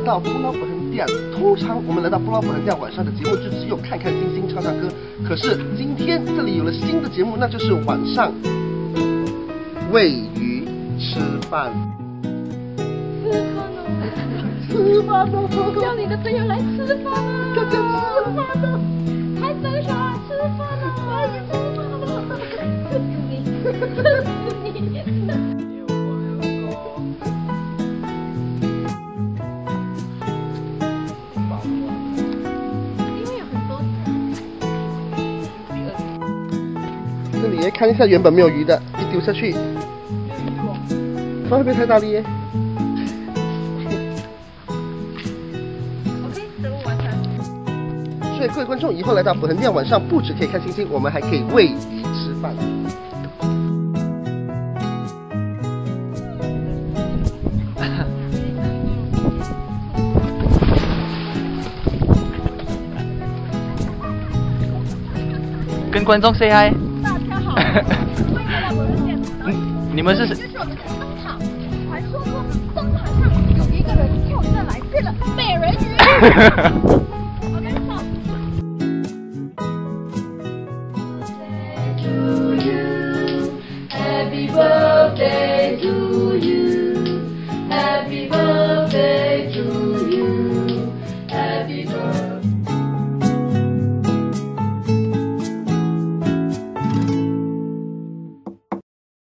到不老不横店。通常我们来到不老不横店，晚上的节目就只有看看星星、唱唱歌。可是今天这里有了新的节目，那就是晚上喂鱼吃饭。吃饭哦！ 叫你的朋友来吃饭啊！ 大家吃饭呢！ 还真想要吃饭啊！哎呀，吃饭了！吃死你！ 这里看一下，原本没有鱼的，一丢下去，它会不会太大力耶？所以各位观众，以后来到不横店，晚上不只可以看星星，我们还可以喂鱼吃饭。 跟观众 say hi。 大家好，欢迎来到不横店。 你们是？ 这是我们的灯塔。传说中灯塔上有一个人跳下来变了美人鱼。